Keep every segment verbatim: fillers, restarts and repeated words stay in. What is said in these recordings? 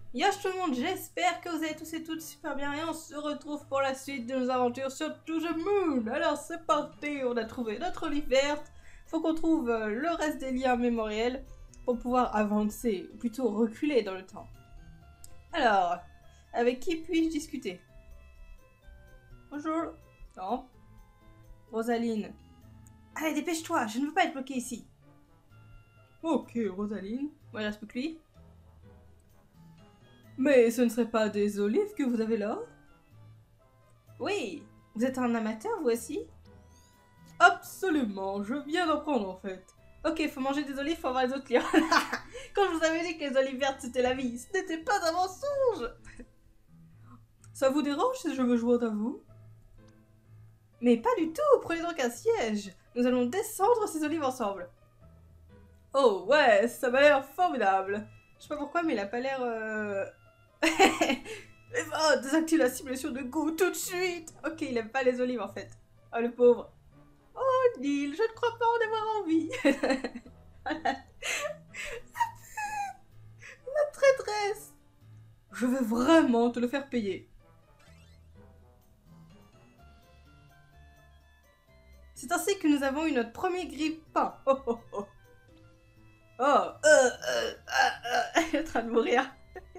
Yosh tout le monde, j'espère que vous allez tous et toutes super bien et on se retrouve pour la suite de nos aventures sur To The Moon. Alors c'est parti, on a trouvé notre livre verte, faut qu'on trouve euh, le reste des liens mémoriels pour pouvoir avancer, ou plutôt reculer dans le temps. Alors, avec qui puis-je discuter? Bonjour. Non. Rosaline. Allez, dépêche-toi, je ne veux pas être bloquée ici. Ok, Rosaline. Bon, il reste plus que lui. Mais ce ne serait pas des olives que vous avez là? Oui. Vous êtes un amateur, vous aussi? Absolument, je viens d'en prendre en fait. Ok, faut manger des olives pour avoir les autres liens. Quand je vous avais dit que les olives vertes c'était la vie, ce n'était pas un mensonge. Ça vous dérange si je me joindre à vous? Mais pas du tout, prenez donc un siège. Nous allons descendre ces olives ensemble. Oh ouais, ça m'a l'air formidable. Je sais pas pourquoi, mais il a pas l'air... Euh... oh, désactive la simulation de goût tout de suite. Ok, il aime pas les olives en fait. Oh le pauvre. Oh Neil, je ne crois pas en avoir envie. la... la traîtresse. Je vais vraiment te le faire payer. C'est ainsi que nous avons eu notre premier grille-pain. Oh oh oh. Oh, euh, euh, euh, euh, il est en train de mourir.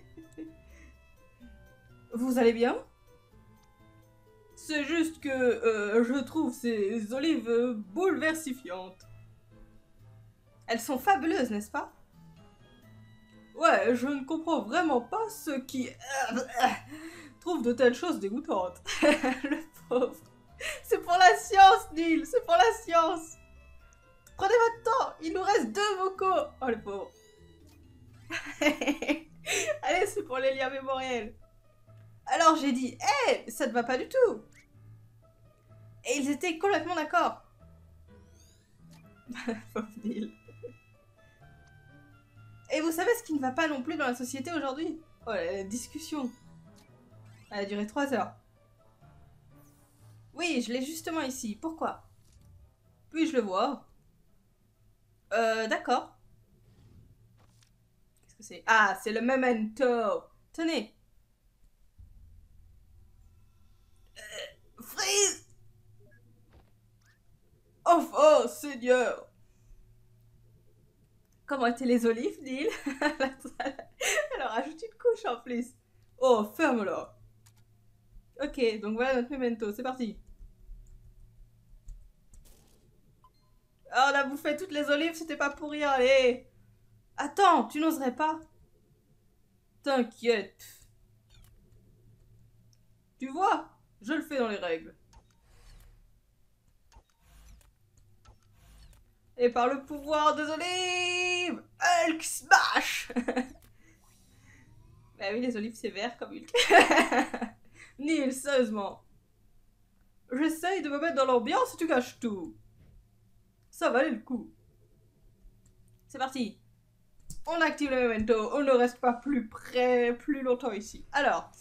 Vous allez bien? C'est juste que euh, je trouve ces olives bouleversifiantes. Elles sont fabuleuses, n'est-ce pas? Ouais, je ne comprends vraiment pas ceux qui euh, euh, trouvent de telles choses dégoûtantes. Le pauvre. C'est pour la science, Neil, c'est pour la science. Prenez votre temps, il nous reste deux vocaux. Oh, le pauvre. Allez, c'est pour les liens mémoriels. Alors j'ai dit, hé, hey, ça ne va pas du tout. Et ils étaient complètement d'accord. Pauvre Neil. Et vous savez ce qui ne va pas non plus dans la société aujourd'hui? Oh, la discussion. Elle a duré trois heures. Oui, je l'ai justement ici. Pourquoi? Puis-je le voir? Euh, d'accord. Qu'est-ce que c'est? Ah, c'est le memento. Tenez. Euh, Freeze! Enfin, Seigneur! Comment étaient les olives, Neil? Alors, ajoute une couche en plus. Oh, ferme-la. Ok, donc voilà notre memento. C'est parti. Oh, on a bouffé toutes les olives, c'était pas pour rien, allez! Attends, tu n'oserais pas? T'inquiète. Tu vois, je le fais dans les règles. Et par le pouvoir des olives, Hulk smash. Bah oui, les olives c'est vert comme Hulk. Neil, sérieusement. J'essaye de me mettre dans l'ambiance et tu gâches tout. Ça valait le coup. C'est parti. On active le memento, on ne reste pas plus près, plus longtemps ici. Alors.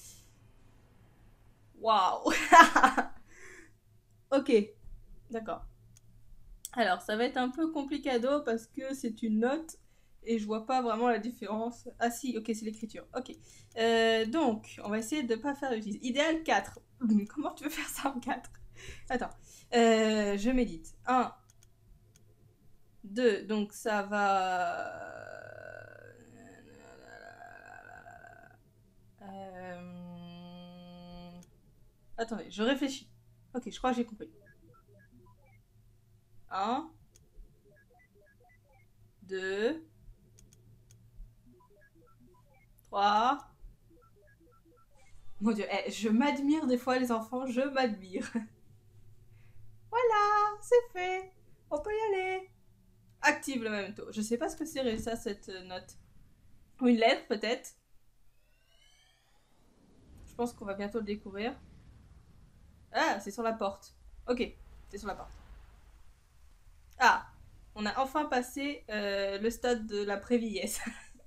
Waouh. Ok, d'accord. Alors, ça va être un peu complicado parce que c'est une note et je vois pas vraiment la différence. Ah si, ok, c'est l'écriture. Ok. Euh, donc, on va essayer de pas faire utile. Idéal quatre. Comment tu veux faire ça en quatre? Attends. Euh, je médite. un, deux, donc ça va... Euh... Attendez, je réfléchis. Ok, je crois que j'ai compris. un, deux, trois. Mon dieu, eh, je m'admire des fois les enfants, je m'admire. Voilà, c'est fait. On peut y aller. Active le memento. Je sais pas ce que c'est ça, cette note. Ou une lettre peut-être. Je pense qu'on va bientôt le découvrir. Ah, c'est sur la porte. Ok, c'est sur la porte. Ah, on a enfin passé euh, le stade de la pré-vieillesse.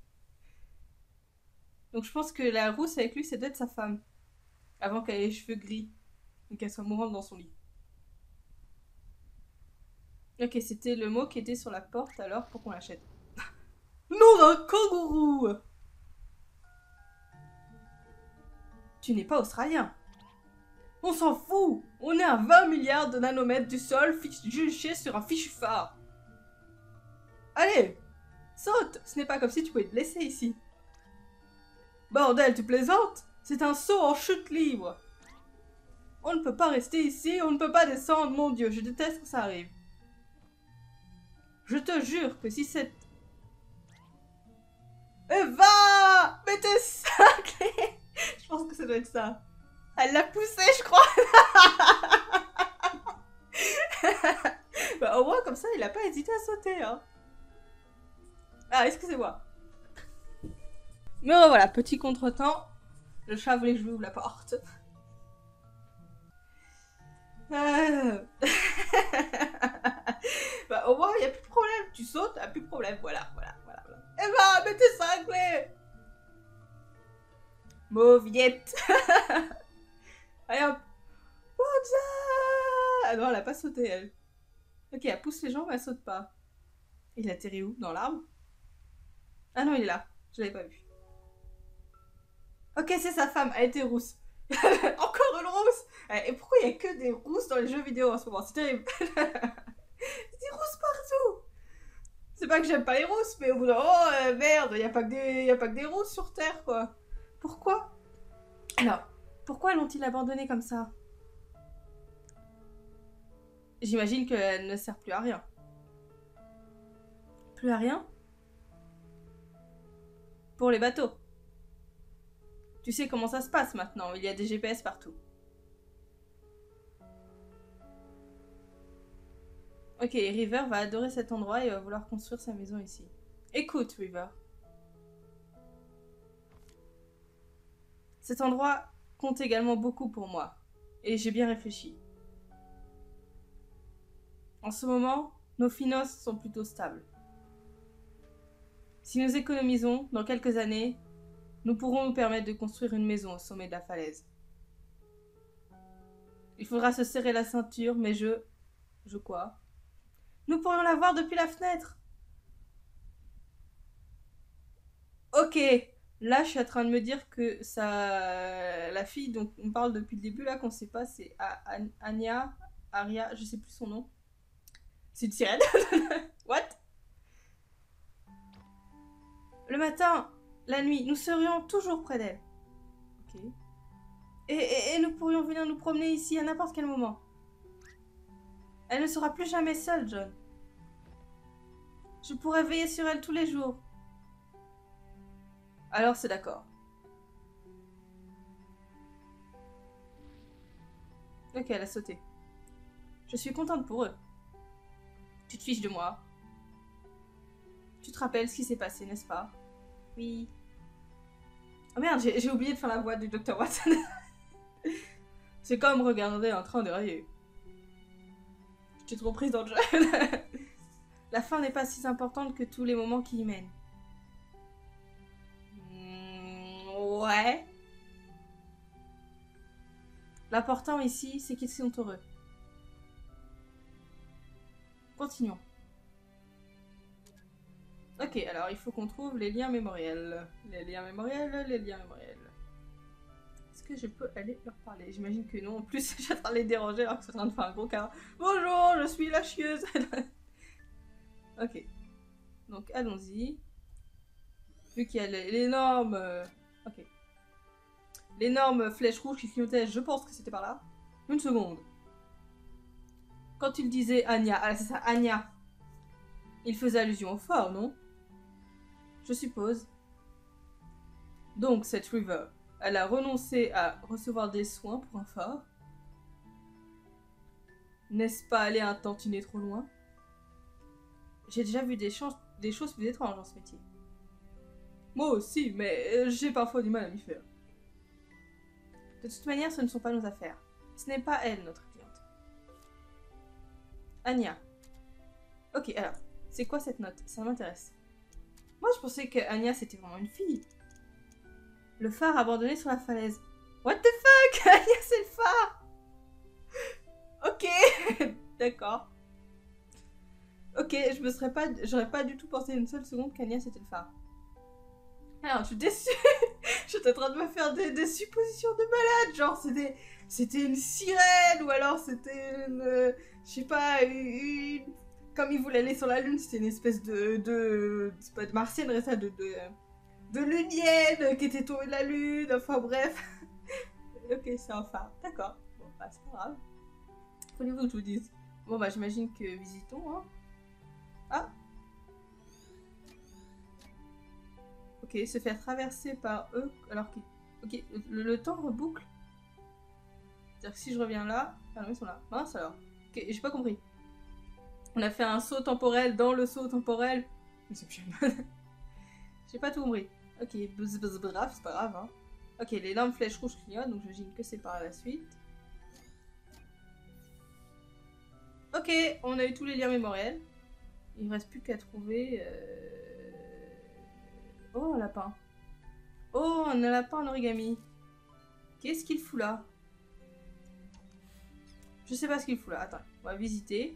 Donc je pense que la rousse avec lui, c'est peut-être sa femme. Avant qu'elle ait les cheveux gris. Et qu'elle soit mourante dans son lit. Ok, c'était le mot qui était sur la porte alors pour qu'on l'achète. Nom d'un kangourou! Tu n'es pas australien. On s'en fout. On est à vingt milliards de nanomètres du sol juché sur un fichu phare. Allez, saute. Ce n'est pas comme si tu pouvais te blesser ici. Bordel, tu plaisantes? C'est un saut en chute libre. On ne peut pas rester ici, on ne peut pas descendre, mon Dieu, je déteste quand ça arrive. Je te jure que si cette... Eva! Mais t'es sacré! Je pense que ça doit être ça. Elle l'a poussé, je crois. Bah, au moins, comme ça, il a pas hésité à sauter. Hein. Ah, excusez-moi. Mais voilà, petit contretemps. Le chat voulait que je lui ouvre la porte. Euh... bah, au moins, il n'y a plus de problème. Tu sautes, il n'y a plus de problème. Voilà, voilà, voilà. voilà. Eva, mais t'es cinglé! Mauviette. Allez hop. Ah non, elle a pas sauté, elle. Ok, elle pousse les jambes, mais elle saute pas. Il atterrit où? Dans l'arbre? Ah non, il est là. Je l'avais pas vu. Ok, c'est sa femme. Elle était rousse. Encore une rousse. Et pourquoi il y a que des rousses dans les jeux vidéo en ce moment? C'est terrible. Des rousses partout. C'est pas que j'aime pas les rousses, mais au bout d'un moment, oh euh, merde, il y a pas que des, y a pas que des rousses sur Terre, quoi. Pourquoi? Alors, pourquoi l'ont-ils abandonnée comme ça? J'imagine qu'elle ne sert plus à rien. Plus à rien? Pour les bateaux. Tu sais comment ça se passe maintenant, il y a des G P S partout. Ok, River va adorer cet endroit et va vouloir construire sa maison ici. Écoute, River. Cet endroit compte également beaucoup pour moi. Et j'ai bien réfléchi. En ce moment, nos finances sont plutôt stables. Si nous économisons, dans quelques années, nous pourrons nous permettre de construire une maison au sommet de la falaise. Il faudra se serrer la ceinture, mais je... Je quoi? Nous pourrions la voir depuis la fenêtre. Ok, là je suis en train de me dire que ça... La fille dont on parle depuis le début, là, qu'on sait pas, c'est Anya, Aria, je sais plus son nom. C'est une sirène. What? Le matin, la nuit, nous serions toujours près d'elle. Ok. Et, et, et nous pourrions venir nous promener ici à n'importe quel moment. Elle ne sera plus jamais seule, John. Je pourrais veiller sur elle tous les jours. Alors c'est d'accord. Ok, elle a sauté. Je suis contente pour eux. Tu te fiches de moi. Tu te rappelles ce qui s'est passé, n'est-ce pas? Oui. Oh merde, j'ai oublié de faire la voix du docteur Watson. C'est comme regarder un train déraillé. J'étais trop prise dans le jeu. La fin n'est pas si importante que tous les moments qui y mènent. Mmh, ouais. L'important ici, c'est qu'ils sont heureux. Continuons. Ok, alors il faut qu'on trouve les liens mémoriels. Les liens mémoriels, les liens mémoriels. Est-ce que je peux aller leur parler? J'imagine que non. En plus, je suis en train de les déranger alors que je suis en train de faire un gros câlin. Bonjour, je suis la chieuse. Ok. Donc, allons-y. Vu qu'il y a l'énorme... Euh... Ok. L'énorme flèche rouge qui clignotait, je pense que c'était par là. Une seconde. Quand il disait Anya... Ah, c'est ça, Anya. Il faisait allusion au phare, non? Je suppose. Donc, cette River, elle a renoncé à recevoir des soins pour un phare. N'est-ce pas aller un tantinet trop loin? J'ai déjà vu des, des choses plus étranges dans ce métier. Moi aussi, mais j'ai parfois du mal à m'y faire. De toute manière, ce ne sont pas nos affaires. Ce n'est pas elle, notre cliente. Anya. Ok, alors, c'est quoi cette note? Ça m'intéresse. Moi, je pensais que Anya, c'était vraiment une fille. Le phare abandonné sur la falaise. What the fuck? Anya, c'est le phare. Ok, d'accord. Ok, je me serais pas... J'aurais pas du tout pensé une seule seconde qu'Anya, c'était le phare. Alors, je suis déçue. Je J'étais en train de me faire des, des suppositions de malade, genre c'était c'était une sirène ou alors c'était une, euh, je sais pas, une, une- comme ils voulaient aller sur la lune, c'était une espèce de de c'est pas de martienne, mais ça de de de lunienne qui était tombée de la lune. Enfin bref. Ok, c'est un phare, d'accord. Bon bah c'est pas grave. Voulez-vous que je vous dise? Bon bah j'imagine que visitons, hein. Ah. Ok, se faire traverser par eux alors qu'ils... Ok, le, le temps reboucle. C'est-à-dire que si je reviens là... Ah non, ils sont là. Mince alors. Ok, j'ai pas compris. On a fait un saut temporel dans le saut temporel. Je sais plus. J'ai pas tout compris. Ok, bzz bzz bref, c'est pas grave, hein. Ok, les lampes flèches rouges clignotent, donc j'imagine que c'est par la suite. Ok, on a eu tous les liens mémoriels. Il ne reste plus qu'à trouver... Euh... Oh, un lapin. Oh, un lapin en origami. Qu'est-ce qu'il fout là? Je sais pas ce qu'il fout là. Attends, on va visiter.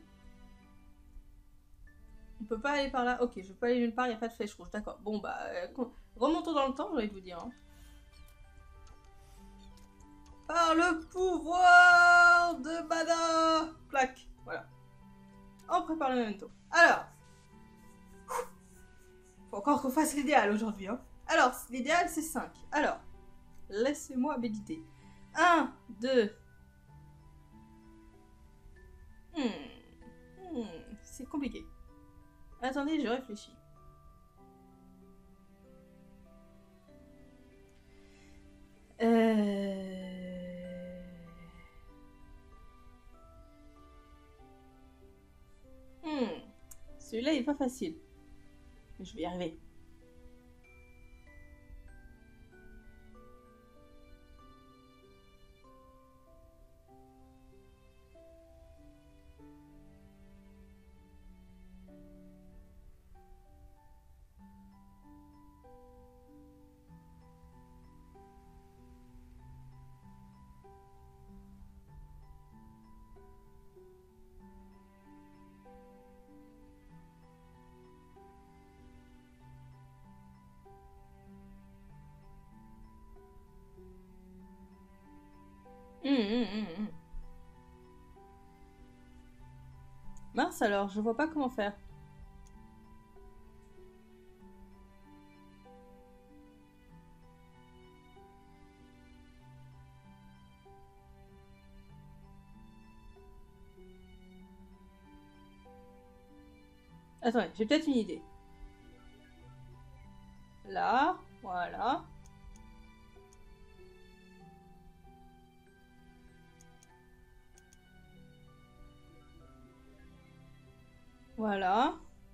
On peut pas aller par là. Ok, je peux pas aller nulle part, il n'y a pas de flèche rouge. D'accord. Bon, bah, euh, remontons dans le temps, j'ai envie de vous dire. Hein. Par le pouvoir de Bada. Clac. Voilà. On prépare le memento. Alors. Faut encore qu'on fasse l'idéal aujourd'hui. Hein. Alors, l'idéal, c'est cinq. Alors, laissez-moi méditer. un, deux... Hmm. Hmm. C'est compliqué. Attendez, je réfléchis. Euh... Hmm. Celui-là, il est pas facile. Mais je vais y arriver. Hum, hum, hum, hum. Mince alors, je vois pas comment faire. Attendez, j'ai peut-être une idée. Là, voilà. Voilà.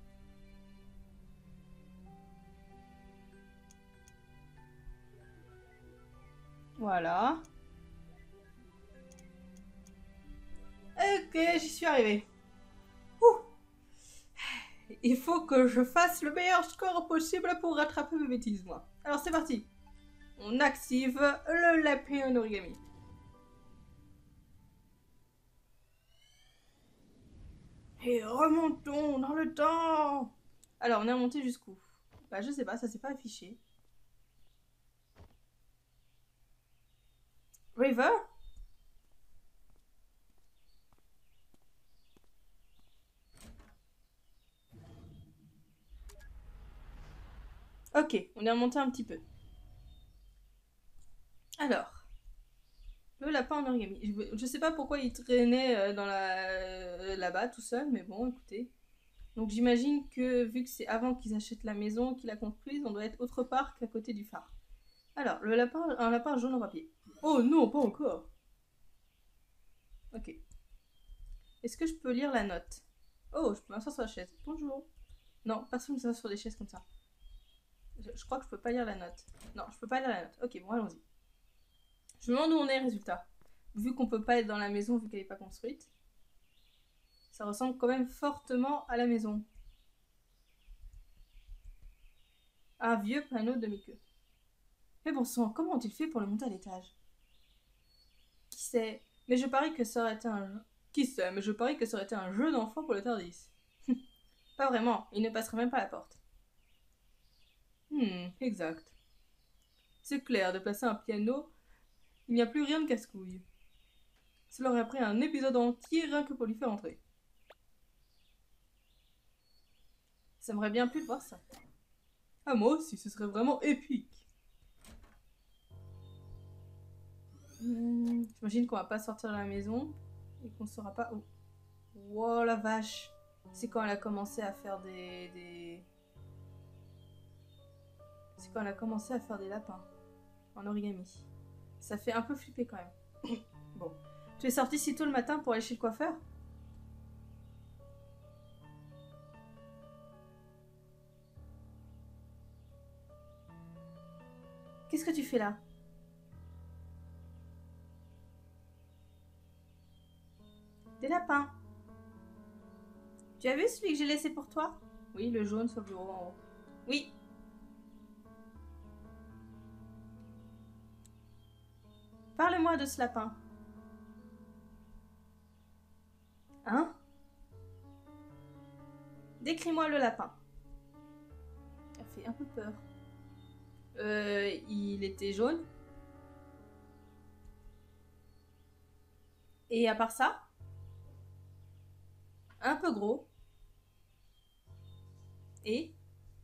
Voilà. Ok, j'y suis arrivée. Ouh. Il faut que je fasse le meilleur score possible pour rattraper mes bêtises, moi. Alors c'est parti. On active le lapin en origami. Et remontons dans le temps. Alors, on est remonté jusqu'où? Bah, je sais pas, ça s'est pas affiché. River? Ok, on est remonté un petit peu. Alors, le lapin en origami. Je, je sais pas pourquoi il traînait euh, dans la euh, là-bas tout seul, mais bon, écoutez. Donc j'imagine que vu que c'est avant qu'ils achètent la maison, qu'ils la construisent, on doit être autre part qu'à côté du phare. Alors, le lapin, un lapin jaune en papier. Oh non, pas encore. Ok. Est-ce que je peux lire la note? Oh, je peux m'asseoir sur la chaise. Bonjour. Non, personne ne s'assoit sur des chaises comme ça. Je, je crois que je peux pas lire la note. Non, je peux pas lire la note. Ok, bon, allons-y. Je me demande où on est, résultat. Vu qu'on peut pas être dans la maison, vu qu'elle n'est pas construite. Ça ressemble quand même fortement à la maison. Un vieux panneau demi-queue. Mais bon sang, comment ont-ils fait pour le monter à l'étage? Qui sait? Mais je parie que ça aurait été un jeu. Qui sait? Mais je parie que ça aurait été un jeu d'enfant pour le Tardis. Pas vraiment, il ne passerait même pas la porte. Hmm, exact. C'est clair, de placer un piano, il n'y a plus rien de casse-couille. Cela aurait pris un épisode entier rien que pour lui faire entrer. Ça m'aurait bien plu de voir ça. Ah, moi aussi, ce serait vraiment épique. Hmm, j'imagine qu'on va pas sortir de la maison et qu'on saura pas où. Wow, la vache. C'est quand elle a commencé à faire des... des... C'est quand elle a commencé à faire des lapins. En origami. Ça fait un peu flipper quand même. Bon. Tu es sorti si tôt le matin pour aller chez le coiffeur? Qu'est-ce que tu fais là? Des lapins. Tu as vu celui que j'ai laissé pour toi? Oui, le jaune sur le bureau en haut. Oui. Parle-moi de ce lapin. Hein? Décris-moi le lapin. Ça fait un peu peur. Euh, il était jaune. Et à part ça, un peu gros. Et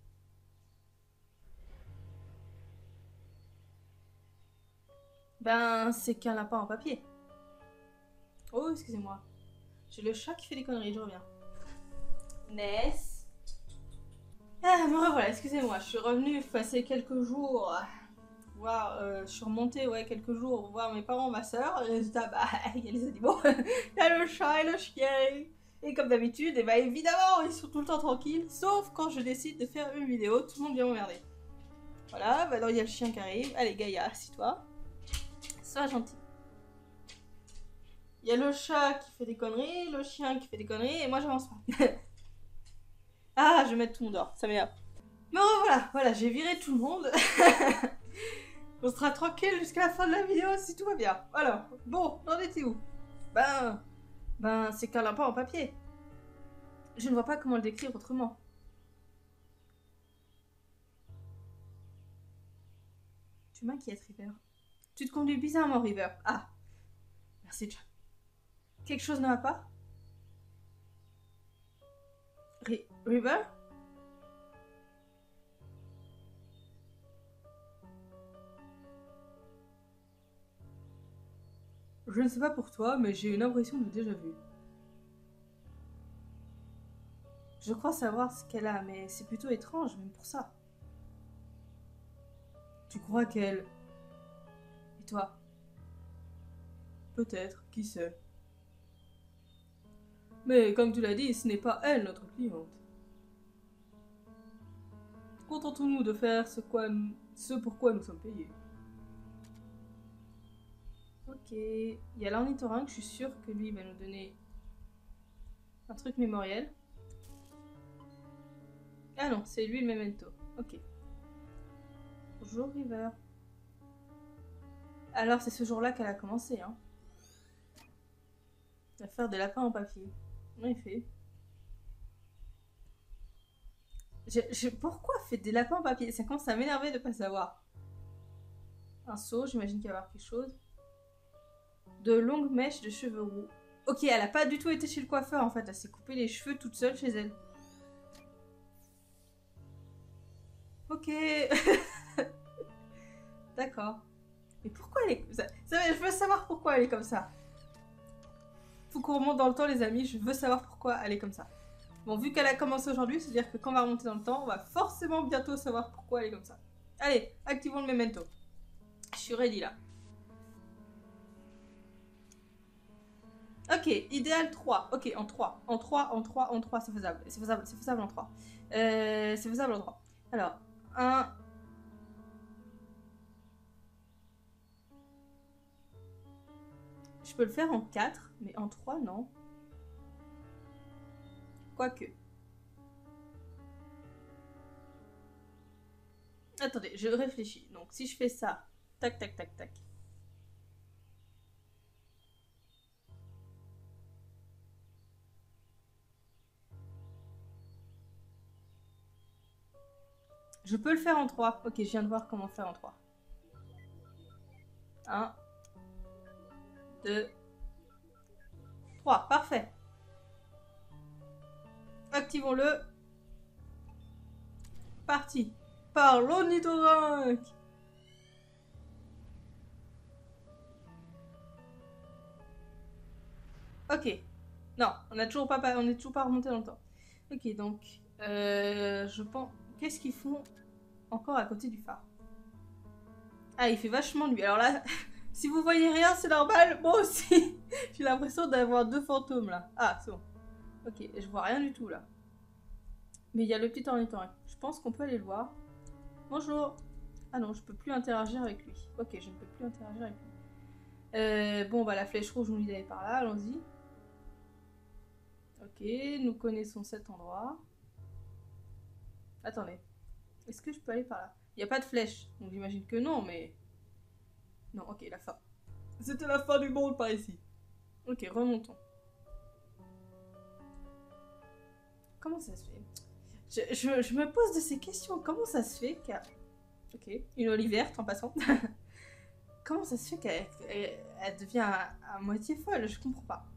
ben, c'est qu'un lapin en papier. Oh, excusez-moi. J'ai le chat qui fait des conneries, je reviens. Ness. Ah, me revoilà, excusez-moi. Je suis revenue passer quelques jours. Voir, euh, je suis remontée, ouais, quelques jours voir mes parents, ma soeur. Résultat, bah, il y a les animaux. Il y a le chat et le chien. Et comme d'habitude, et bah évidemment, ils sont tout le temps tranquilles. Sauf quand je décide de faire une vidéo, tout le monde vient m'emmerder. Voilà, bah alors il y a le chien qui arrive. Allez, Gaïa, assis-toi. Sois gentil. Il y a le chat qui fait des conneries, le chien qui fait des conneries, et moi j'avance pas. Ah, je vais mettre tout le monde dehors, ça m'énerve. Mais voilà, voilà, j'ai viré tout le monde. On sera tranquille jusqu'à la fin de la vidéo si tout va bien. Alors, bon, on était où? Ben, ben, c'est qu'un lapin en papier. Je ne vois pas comment le décrire autrement. Tu m'inquiètes, River. Tu te conduis bizarrement, River. Ah, merci, John. Quelque chose ne va pas? Ri River? Je ne sais pas pour toi, mais j'ai une impression de déjà vu. Je crois savoir ce qu'elle a, mais c'est plutôt étrange, même pour ça. Tu crois qu'elle... Et toi? Peut-être, qui sait. Mais comme tu l'as dit, ce n'est pas elle notre cliente. Contentons-nous de faire ce, quoi, ce pour quoi nous sommes payés. Ok, il y a l'ornithorynque, je suis sûre que lui va nous donner un truc mémoriel. Ah non, c'est lui le memento. Ok. Bonjour River. Alors c'est ce jour-là qu'elle a commencé, hein. À faire des lapins en papier. En effet. Je, je, pourquoi fait des lapins en papier? Ça commence à m'énerver de pas savoir. Un seau, j'imagine qu'il va y avoir quelque chose. De longues mèches de cheveux roux. Ok, elle a pas du tout été chez le coiffeur en fait. Elle s'est coupé les cheveux toute seule chez elle. Ok. D'accord. Mais pourquoi elle est comme ça? Je veux savoir pourquoi elle est comme ça. Faut qu'on remonte dans le temps, les amis. Je veux savoir pourquoi elle est comme ça. Bon, vu qu'elle a commencé aujourd'hui, c'est-à-dire que quand on va remonter dans le temps, on va forcément bientôt savoir pourquoi elle est comme ça. Allez, activons le memento. Je suis ready là. Ok, idéal trois. Ok, en trois. En trois, en trois, en trois, c'est faisable. C'est faisable, c'est faisable en trois. Euh, c'est faisable en trois. Alors, un... Je peux le faire en quatre, mais en trois, non. Quoique. Attendez, je réfléchis. Donc, si je fais ça, tac, tac, tac, tac. Je peux le faire en trois. Ok, je viens de voir comment faire en trois. un, deux, trois. Parfait. Activons-le. Parti. Par l'ornithorynque. Ok. Non, on n'a toujours pas, on est toujours pas remonté dans le temps. Ok, donc, euh, je pense... Qu'est-ce qu'ils font encore à côté du phare? Ah, il fait vachement nuit. Alors là, si vous voyez rien, c'est normal. Moi aussi. J'ai l'impression d'avoir deux fantômes, là. Ah, c'est bon. Ok, je vois rien du tout, là. Mais il y a le petit ornithorynque. Je pense qu'on peut aller le voir. Bonjour. Ah non, je peux plus interagir avec lui. Ok, je ne peux plus interagir avec lui. Euh, bon, bah la flèche rouge, on lui d'aller par là. Allons-y. Ok, nous connaissons cet endroit. Attendez. Est-ce que je peux aller par là? Il n'y a pas de flèche, donc j'imagine que non, mais... Non, ok, la fin. C'était la fin du monde par ici. Ok, remontons. Comment ça se fait? je, je, je me pose de ces questions. Comment ça se fait qu'à... Ok, une olive verte en passant. Comment ça se fait qu'elle elle, elle devient à, à moitié folle? Je comprends pas.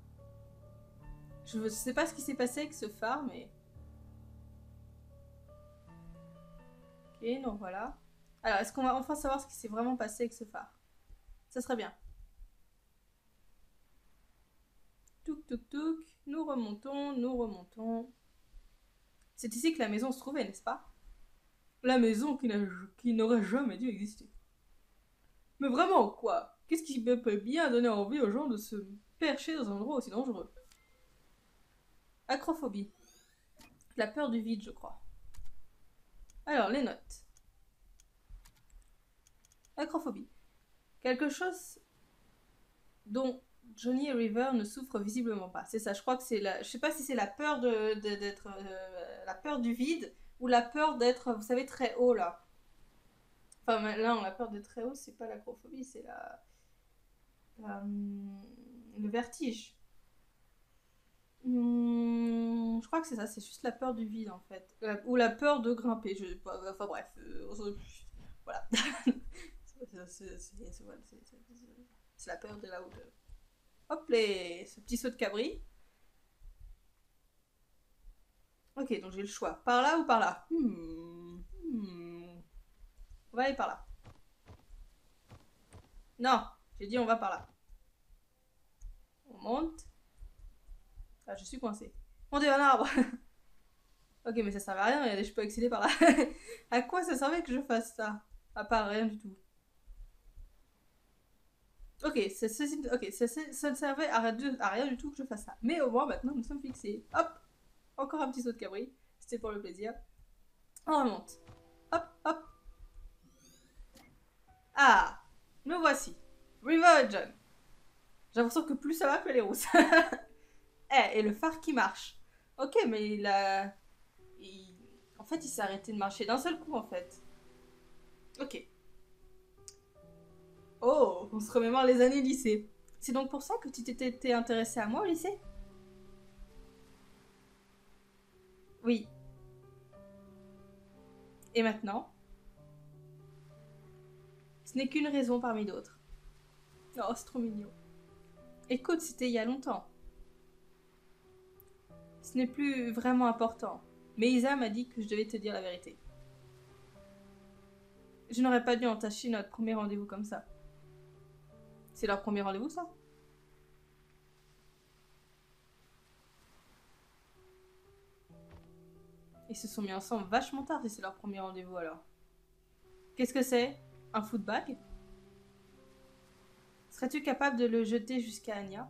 Je sais pas ce qui s'est passé avec ce phare, mais... Ok, donc voilà. Alors, est-ce qu'on va enfin savoir ce qui s'est vraiment passé avec ce phare? Ça serait bien. Touk touk touk. Nous remontons, nous remontons. C'est ici que la maison se trouvait, n'est-ce pas? La maison qui, qui n'aurait jamais dû exister. Mais vraiment, quoi? Qu'est-ce qui peut bien donner envie aux gens de se percher dans un endroit aussi dangereux? Acrophobie. La peur du vide, je crois. Alors, les notes. Acrophobie. Quelque chose dont Johnny et River ne souffrent visiblement pas. C'est ça, je crois que c'est la... Je sais pas si c'est la peur de, de, d'être... Euh, la peur du vide ou la peur d'être, vous savez, très haut, là. Enfin, là, on a peur d'être très haut, c'est pas l'acrophobie, c'est la... la... le vertige. Hum, je crois que c'est ça, c'est juste la peur du vide, en fait. La... Ou la peur de grimper, je... Enfin, bref. Euh... Voilà. C'est la peur de la hauteur. Hop, les... ce petit saut de cabri. Ok, donc j'ai le choix. Par là ou par là? hmm. Hmm. On va aller par là. Non, j'ai dit on va par là. On monte. Ah, je suis coincée. Mon dieu, un arbre. Ok, mais ça servait à rien, je peux accéder par là. À quoi ça servait que je fasse ça? À part rien du tout. Ok, ça, ça, okay, ça, ça ne servait à, à rien du tout que je fasse ça. Mais au moins, maintenant, nous sommes fixés. Hop, encore un petit saut de cabri. C'était pour le plaisir. On remonte. Hop, hop. Ah, me voici. River John. J'ai l'impression que plus ça va, plus les rousses. Eh, et le phare qui marche. Ok, mais il a... Il... En fait, il s'est arrêté de marcher d'un seul coup, en fait. Ok. Oh, on se remémore les années lycée. C'est donc pour ça que tu t'étais intéressé à moi au lycée? Oui. Et maintenant? Ce n'est qu'une raison parmi d'autres. Oh, c'est trop mignon. Écoute, c'était il y a longtemps. Ce n'est plus vraiment important. Mais Isa m'a dit que je devais te dire la vérité. Je n'aurais pas dû entacher notre premier rendez-vous comme ça. C'est leur premier rendez-vous, ça? Ils se sont mis ensemble vachement tard si c'est leur premier rendez-vous, alors. Qu'est-ce que c'est? Un footbag? Serais-tu capable de le jeter jusqu'à Anya?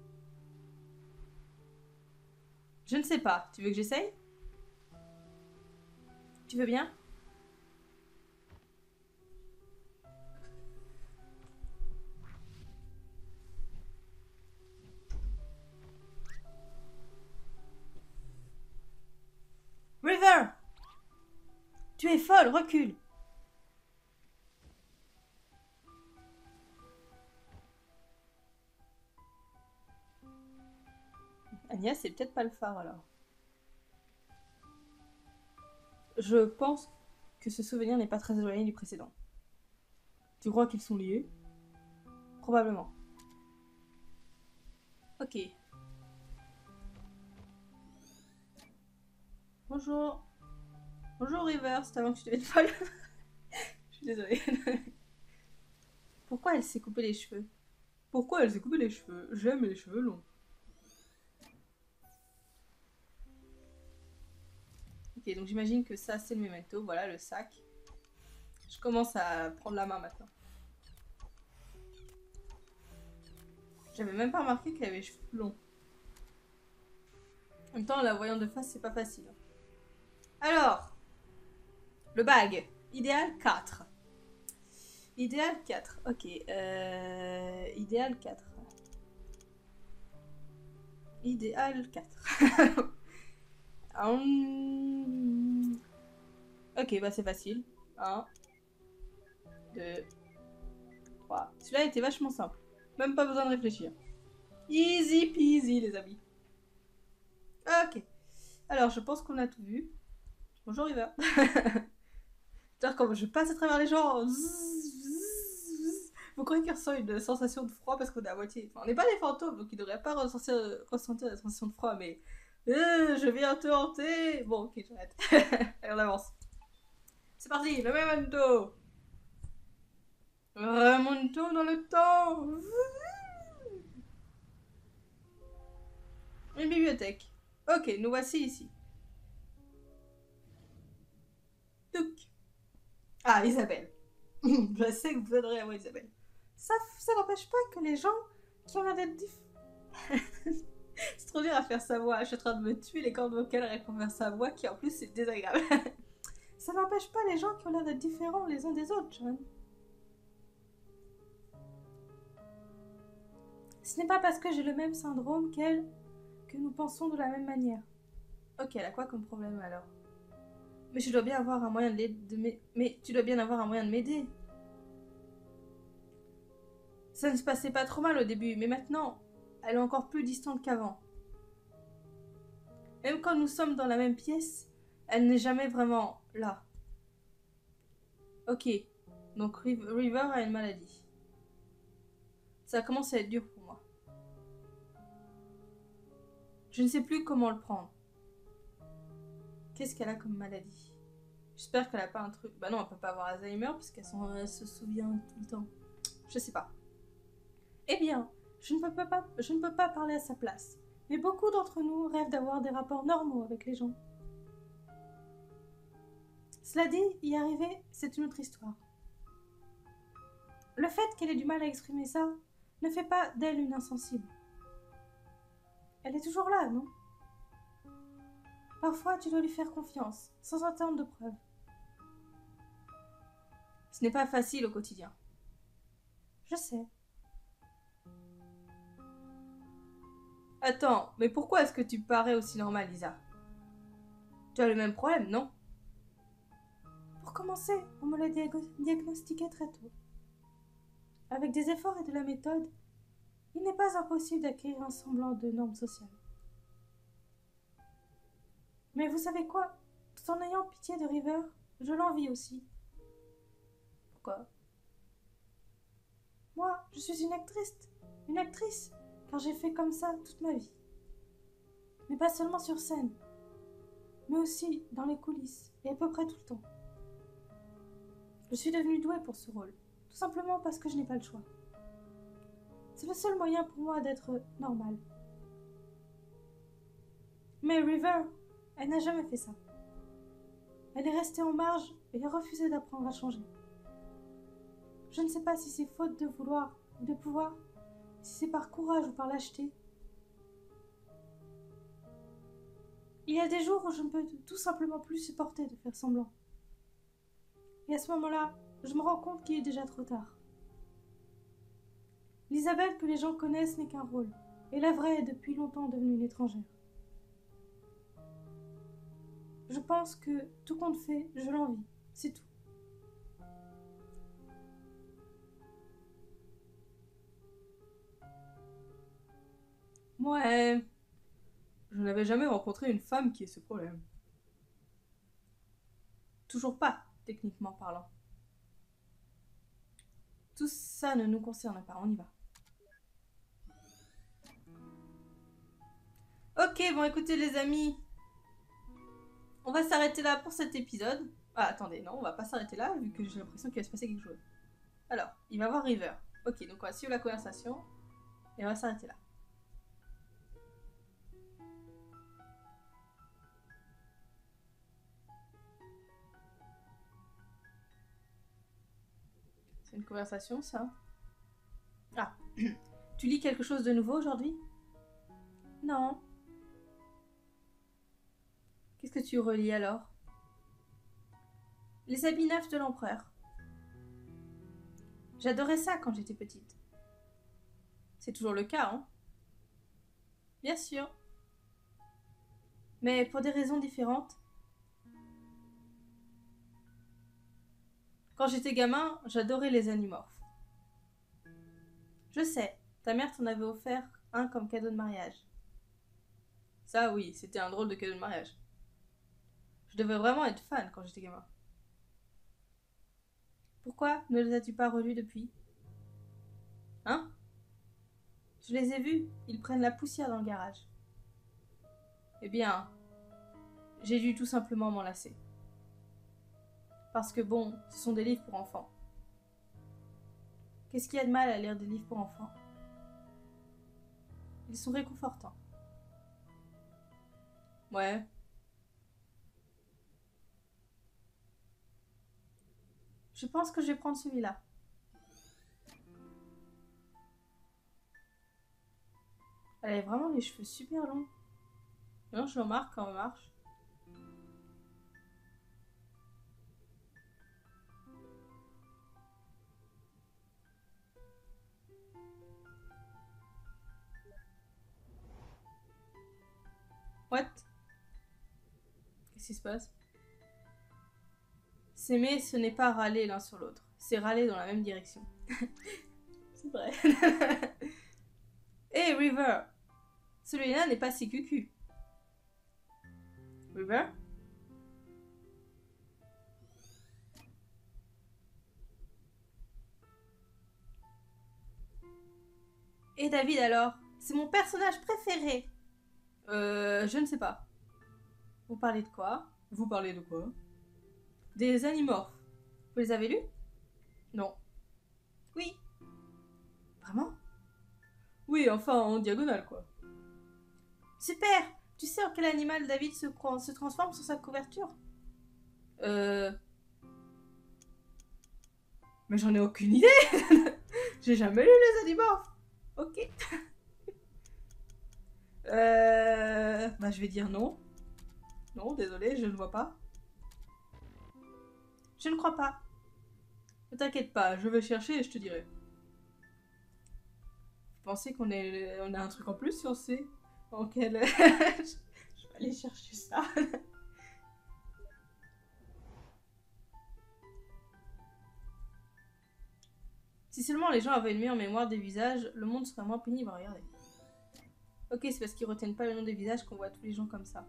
Je ne sais pas. Tu veux que j'essaye? Tu veux bien? River! Tu es folle, recule! Anya, c'est peut-être pas le phare, alors. Je pense que ce souvenir n'est pas très éloigné du précédent. Tu crois qu'ils sont liés? Probablement. Ok. Bonjour. Bonjour River, c'est avant que tu deviennes folle. Je suis désolée. Pourquoi elle s'est coupé les cheveux? Pourquoi elle s'est coupé les cheveux? J'aime les cheveux longs. Ok, donc j'imagine que ça c'est le memento. Voilà le sac. Je commence à prendre la main maintenant. J'avais même pas remarqué qu'elle avait les cheveux longs. En même temps, la voyant de face, c'est pas facile. Alors, le bag. Idéal quatre. Idéal quatre. Ok. Euh, idéal quatre. Idéal quatre. hum... Ok, bah c'est facile. un, deux, trois. Celui-là était vachement simple. Même pas besoin de réfléchir. Easy peasy, les amis. Ok. Alors, je pense qu'on a tout vu. Bonjour, River. C'est-à-dire, comme je passe à travers les gens. Vous croyez qu'il ressent une sensation de froid parce qu'on est à moitié. Enfin, on n'est pas des fantômes, donc il ne devrait pas ressentir, ressentir la sensation de froid, mais. Euh, je viens te hanter. Bon, ok, j'arrête. Allez, on avance. C'est parti, le memento. Remontons dans le temps. Une bibliothèque. Ok, nous voici ici. Touc. Ah, Isabelle. Je sais que vous adorez la voix Isabelle. Ça, ça n'empêche pas que les gens qui ont l'air d'être diff... C'est trop dur à faire sa voix. Je suis en train de me tuer les cordes vocales à faire sa voix qui en plus c'est désagréable. Ça n'empêche pas les gens qui ont l'air d'être différents les uns des autres, John. Ce n'est pas parce que j'ai le même syndrome qu'elle que nous pensons de la même manière. Ok, elle a quoi comme problème alors? Mais je dois bien avoir un moyen de l'aider. Mais tu dois bien avoir un moyen de m'aider. Ça ne se passait pas trop mal au début, mais maintenant, elle est encore plus distante qu'avant. Même quand nous sommes dans la même pièce, elle n'est jamais vraiment là. Ok, donc River a une maladie. Ça commence à être dur pour moi. Je ne sais plus comment le prendre. Qu'est-ce qu'elle a comme maladie? J'espère qu'elle a pas un truc... Bah non, elle peut pas avoir Alzheimer parce qu'elle se souvient tout le temps. Je sais pas. Eh bien, je ne peux pas, je ne peux pas parler à sa place. Mais beaucoup d'entre nous rêvent d'avoir des rapports normaux avec les gens. Cela dit, y arriver, c'est une autre histoire. Le fait qu'elle ait du mal à exprimer ça ne fait pas d'elle une insensible. Elle est toujours là, non? Parfois, tu dois lui faire confiance, sans attendre de preuves. Ce n'est pas facile au quotidien. Je sais. Attends, mais pourquoi est-ce que tu parais aussi normal, Lisa? Tu as le même problème, non? Pour commencer, on me l'a diagnostiqué très tôt. Avec des efforts et de la méthode, il n'est pas impossible d'acquérir un semblant de normes sociales. Mais vous savez quoi? Tout en ayant pitié de River, je l'envie aussi. Pourquoi? Moi, je suis une actrice, une actrice, car j'ai fait comme ça toute ma vie. Mais pas seulement sur scène, mais aussi dans les coulisses, et à peu près tout le temps. Je suis devenue douée pour ce rôle, tout simplement parce que je n'ai pas le choix. C'est le seul moyen pour moi d'être normale. Mais River, elle n'a jamais fait ça. Elle est restée en marge et a refusé d'apprendre à changer. Je ne sais pas si c'est faute de vouloir ou de pouvoir, si c'est par courage ou par lâcheté. Il y a des jours où je ne peux tout simplement plus supporter de faire semblant. Et à ce moment-là, je me rends compte qu'il est déjà trop tard. L'Isabelle que les gens connaissent n'est qu'un rôle, et la vraie est depuis longtemps devenue une étrangère. Je pense que tout compte fait, je l'envie, c'est tout. Ouais, je n'avais jamais rencontré une femme qui ait ce problème. Toujours pas, techniquement parlant. Tout ça ne nous concerne pas, on y va. Ok, bon écoutez les amis, on va s'arrêter là pour cet épisode. Ah attendez, non, on va pas s'arrêter là vu que j'ai l'impression qu'il va se passer quelque chose. Alors, il va voir River. Ok, donc on va suivre la conversation et on va s'arrêter là. C'est une conversation ça? Ah, tu lis quelque chose de nouveau aujourd'hui? Non. Qu'est-ce que tu relis alors? Les habits neufs de l'empereur. J'adorais ça quand j'étais petite. C'est toujours le cas, hein? Bien sûr. Mais pour des raisons différentes. Quand j'étais gamin, j'adorais les animorphes. Je sais, ta mère t'en avait offert un comme cadeau de mariage. Ça oui, c'était un drôle de cadeau de mariage. Je devais vraiment être fan quand j'étais gamin. Pourquoi ne les as-tu pas relus depuis? Hein? Je les ai vus, ils prennent la poussière dans le garage. Eh bien, j'ai dû tout simplement m'en lasser. Parce que bon, ce sont des livres pour enfants. Qu'est-ce qu'il y a de mal à lire des livres pour enfants? Ils sont réconfortants. Ouais. Je pense que je vais prendre celui-là. Elle avait vraiment les cheveux super longs. Non, je le remarque quand on marche. What? Qu'est-ce qui se passe? S'aimer, ce n'est pas râler l'un sur l'autre. C'est râler dans la même direction. C'est vrai. Hé, hey, River! Celui-là n'est pas si cucu. River? Et David alors? C'est mon personnage préféré. Euh, je ne sais pas. Vous parlez de quoi? Vous parlez de quoi? Des animorphes. Vous les avez lus? Non. Oui. Vraiment? Oui, enfin en diagonale quoi. Super! Tu sais en quel animal David se, se transforme sur sa couverture? Euh... Mais j'en ai aucune idée. J'ai jamais lu les animorphes. Ok. euh... Bah je vais dire non. Non, désolé, je ne vois pas. Je ne crois pas. Ne t'inquiète pas, je vais chercher et je te dirai. Vous pensez qu'on est... on a un truc en plus si on sait en quel... je vais aller chercher ça. Si seulement les gens avaient une meilleure mémoire des visages, le monde serait moins pénible à regarder. Ok, c'est parce qu'ils retiennent pas le nom des visages qu'on voit tous les gens comme ça.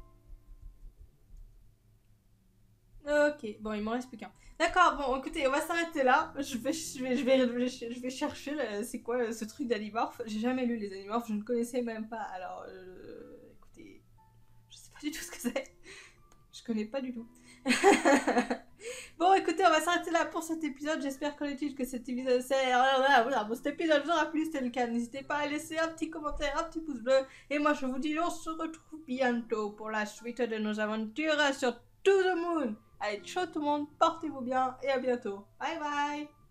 Ok, bon, il m'en reste plus qu'un. D'accord, bon, écoutez, on va s'arrêter là. Je vais, je vais, je vais, je vais chercher, c'est quoi ce truc d'animorphe. J'ai jamais lu les animorphes, je ne connaissais même pas. Alors, euh, écoutez, je sais pas du tout ce que c'est. Je connais pas du tout. Bon, écoutez, on va s'arrêter là pour cet épisode. J'espère qu'en est-il que cet épisode... Voilà, bon, cet épisode vous aura plu, c'était le cas. N'hésitez pas à laisser un petit commentaire, un petit pouce bleu. Et moi, je vous dis, on se retrouve bientôt pour la suite de nos aventures sur To the Moon. Allez, ciao tout le monde, portez-vous bien et à bientôt. Bye bye.